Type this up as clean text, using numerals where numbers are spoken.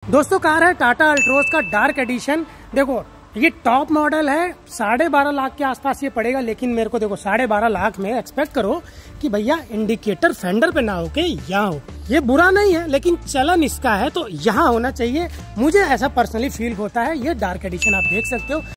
दोस्तों कार है टाटा अल्ट्रोज का डार्क एडिशन। देखो ये टॉप मॉडल है, 12.5 लाख के आसपास ये पड़ेगा, लेकिन मेरे को देखो 12.5 लाख में एक्सपेक्ट करो कि भैया इंडिकेटर फेंडर पे ना हो के यहाँ हो। ये बुरा नहीं है, लेकिन चलन इसका है तो यहाँ होना चाहिए। मुझे ऐसा पर्सनली फील होता है। ये डार्क एडिशन आप देख सकते हो।